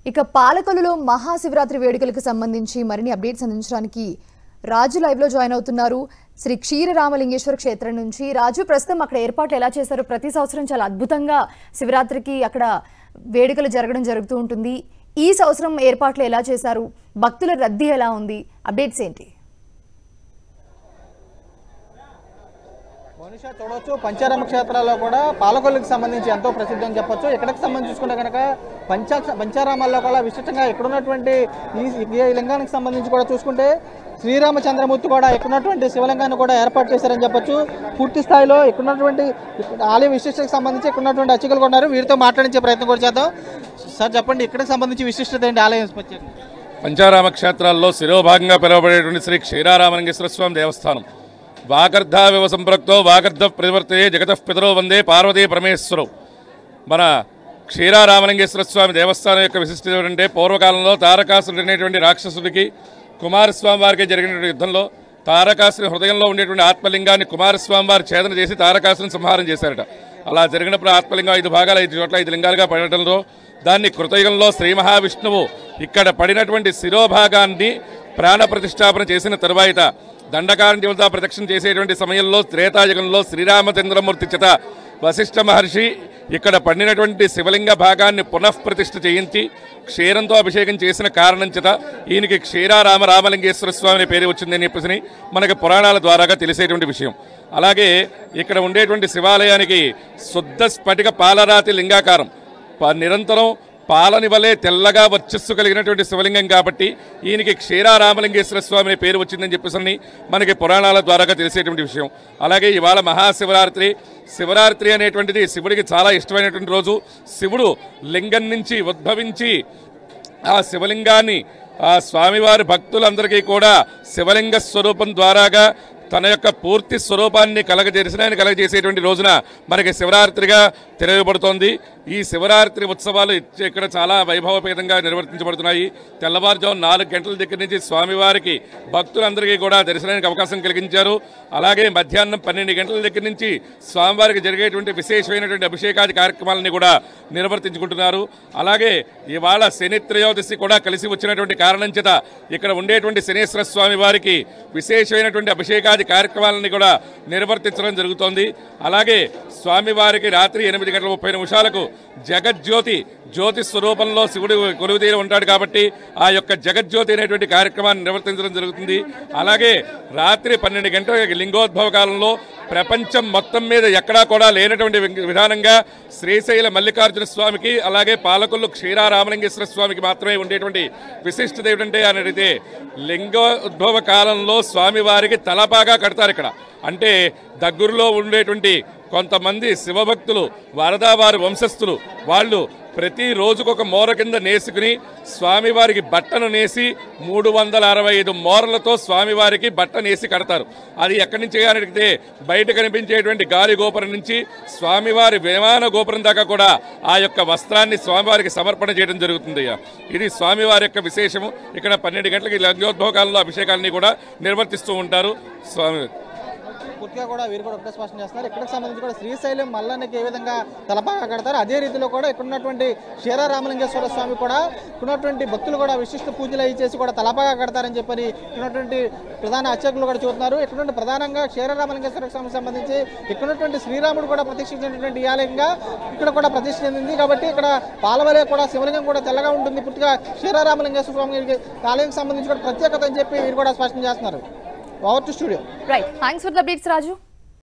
ఇక పాలకొల్లులో మహాశివరాత్రి వేడుకలకు సంబంధించి మరిన్ని అప్డేట్స్ అందించడానికి రాజు లైవ్ లో జాయిన్ అవుతున్నారు. శ్రీ క్షీరరామలింగేశ్వర క్షేత్రం నుంచి రాజు, ప్రస్తుతం అక్కడ ఏర్పాట్లు ఎలా చేశారు? ప్రతి సంవత్సరం చాలా అద్భుతంగా శివరాత్రికి అక్కడ వేడుకలు జరుగుతూ ఉంటుంది. ఈ సంవత్సరం ఏర్పాట్లు ఎలా చేశారు? భక్తుల రద్దీ ఎలా ఉంది? అప్డేట్స్ ఏంటి? మనిషా చూడవచ్చు, పంచారామ క్షేత్రాల్లో కూడా పాలకొల్లుకి సంబంధించి ఎంతో ప్రసిద్ధి అని చెప్పొచ్చు. ఇక్కడికి సంబంధించి చూసుకుంటే కనుక పంచారామాల్లో కూడా విశిష్టంగా ఇక్కడున్నటువంటి ఈ లింగానికి సంబంధించి కూడా చూసుకుంటే శ్రీరామచంద్రమూర్తి కూడా ఇక్కడున్నటువంటి శివలింగాన్ని కూడా ఏర్పాటు చేశారని చెప్పొచ్చు. పూర్తి స్థాయిలో ఇక్కడున్నటువంటి ఆలయ విశిష్టతకు సంబంధించి ఇక్కడున్నటువంటి అర్చకులు కూడా ఉన్నారు. వీరితో మాట్లాడించే ప్రయత్నం కూడా చేద్దాం. సార్ చెప్పండి, ఇక్కడికి సంబంధించి విశిష్టత ఏంటి? ఆలయం పంచారామ క్షేత్రాల్లో శిరోభాగంగా పిలువబడేటువంటి శ్రీ క్షీరారామలింగేశ్వర స్వామి దేవస్థానం. వాగర్ధావివ సంపృక్తో వాగర్ధ ప్రతివర్తే జగతః పితరో వందే పార్వతీ పరమేశ్వరవు. మన క్షీరారామలింగేశ్వర స్వామి దేవస్థానం యొక్క విశిష్టత ఏమిటంటే, పూర్వకాలంలో తారకాసురుడు అనేటువంటి రాక్షసుడికి కుమారస్వామి వారికి జరిగినటువంటి యుద్ధంలో తారకాసుని హృదయంలో ఉండేటువంటి ఆత్మలింగాన్ని కుమారస్వామి వారు ఛేదన చేసి తారకాసుని సంహారం చేశారట. అలా జరిగినప్పుడు ఆత్మలింగం 5 భాగాలు 5 చోట్ల 5 లింగాలుగా పడటంలో దాన్ని కృతయుగంలో శ్రీ మహావిష్ణువు ఇక్కడ పడినటువంటి శిరోభాగాన్ని ప్రాణ ప్రతిష్టాపన చేసిన తరువాత దండకారణ్య దేవతా ప్రదక్షిణ చేసేటువంటి సమయంలో త్రేతాయుగంలో శ్రీరామచంద్రమూర్తి చేత వశిష్ఠ మహర్షి ఇక్కడ పండినటువంటి శివలింగ భాగాన్ని పునఃప్రతిష్ఠ చేయించి క్షీరంతో అభిషేకం చేసిన కారణం చేత ఈయనకి రామలింగేశ్వర స్వామి అనే పేరు వచ్చిందని చెప్పేసి మనకి పురాణాల ద్వారాగా తెలిసేటువంటి విషయం. అలాగే ఇక్కడ ఉండేటువంటి శివాలయానికి శుద్ధ స్ఫటిక పాలరాతి లింగాకారం, నిరంతరం పాలని వలె తెల్లగా వర్చస్సు కలిగినటువంటి శివలింగం కాబట్టి ఈయనకి క్షీరారామలింగేశ్వర స్వామి అనే పేరు వచ్చిందని చెప్పేసి మనకి పురాణాల ద్వారాగా తెలిసేటువంటి విషయం. అలాగే ఇవాళ శివరాత్రి అనేటువంటిది శివుడికి చాలా ఇష్టమైనటువంటి రోజు. శివుడు లింగం నుంచి ఉద్భవించి ఆ శివలింగాన్ని ఆ స్వామివారి భక్తులందరికీ కూడా శివలింగ స్వరూపం ద్వారాగా తన యొక్క పూర్తి స్వరూపాన్ని కలగజేసేటువంటి రోజున మనకి శివరాత్రిగా తెలియబడుతోంది. ఈ శివరాత్రి ఉత్సవాలు ఇక్కడ చాలా వైభవపేతంగా నిర్వర్తించబడుతున్నాయి. తెల్లవారుజాము 4 గంటల దగ్గర నుంచి స్వామివారికి భక్తులందరికీ కూడా దర్శనానికి అవకాశం కలిగించారు. అలాగే మధ్యాహ్నం 12 గంటల దగ్గర నుంచి స్వామివారికి జరిగేటువంటి విశేషమైనటువంటి అభిషేకాది కార్యక్రమాలని కూడా నిర్వర్తించుకుంటున్నారు. అలాగే ఇవాళ శని త్రయోదశి కూడా కలిసి వచ్చినటువంటి కారణం చేత ఇక్కడ ఉండేటువంటి శనేశ్వర స్వామి వారికి విశేషమైనటువంటి అభిషేకాది కార్యక్రమాలని కూడా నిర్వర్తించడం జరుగుతోంది. అలాగే స్వామివారికి రాత్రి 8:30 జ్యోతి స్వరూపంలో శివుడు కొలువుతీరి ఉంటాడు కాబట్టి ఆ యొక్క జగజ్యోతి అనేటువంటి కార్యక్రమాన్ని నిర్వర్తించడం జరుగుతుంది. అలాగే రాత్రి 12 గంటల లింగోద్భవ కాలంలో ప్రపంచం మొత్తం మీద ఎక్కడా కూడా లేనటువంటి విధానంగా శ్రీశైల మల్లికార్జున స్వామికి అలాగే పాలకొల్లు క్షీరారామలింగేశ్వర స్వామికి మాత్రమే ఉండేటువంటి విశిష్టత ఏమిటంటే అనేది లింగోద్భవ కాలంలో స్వామివారికి తలపాగా కడతారు. ఇక్కడ అంటే దగ్గరలో ఉండేటువంటి కొంతమంది శివభక్తులు వారి వంశస్థులు వాళ్ళు ప్రతి రోజుకొక మోర కింద నేసుకుని స్వామివారికి బట్టను నేసి 365 మోరలతో స్వామివారికి బట్ట నేసి కడతారు. అది ఎక్కడి నుంచి అడిగితే బయట కనిపించేటువంటి గాలి గోపురం నుంచి స్వామివారి విమాన గోపురం దాకా కూడా ఆ యొక్క వస్త్రాన్ని స్వామివారికి సమర్పణ చేయడం జరుగుతుంది. ఇది స్వామివారి యొక్క విశేషము. ఇక్కడ 12 గంటలకి లింగోద్భవ కాలంలో అభిషేకాలని కూడా నిర్వర్తిస్తూ ఉంటారు. స్వామి పూర్తిగా కూడా వీరు కూడా ఒకటే స్పష్టం చేస్తున్నారు. ఇక్కడికి సంబంధించి కూడా శ్రీశైలం మల్లన్నకి ఏ విధంగా తలపాగా కడతారు అదే రీతిలో కూడా ఇక్కడ ఉన్నటువంటి క్షీరారామలింగేశ్వర స్వామి కూడా ఉన్నటువంటి భక్తులు కూడా విశిష్ట పూజలు అవి చేసి కూడా తలపాగా కడతారని చెప్పని ఉన్నటువంటి ప్రధాన అర్చకులు కూడా చూస్తున్నారు. ఇక్కడ ప్రధానంగా క్షీరారామలింగేశ్వర స్వామికి సంబంధించి ఇక్కడ ఉన్నటువంటి శ్రీరాముడు కూడా ప్రతిష్ఠించినటువంటి ఈ ఆలయంగా ఇక్కడ కూడా ప్రతిష్ఠ చెందింది కాబట్టి ఇక్కడ పాలవలే కూడా శివలింగం కూడా తెల్లగా ఉంటుంది. పూర్తిగా క్షీరారామలింగేశ్వర స్వామి ఆలయానికి సంబంధించి కూడా ప్రత్యేకత అని చెప్పి వీరు కూడా స్పష్టం చేస్తున్నారు. Over to studio. Right. Thanks for the updates, Raju.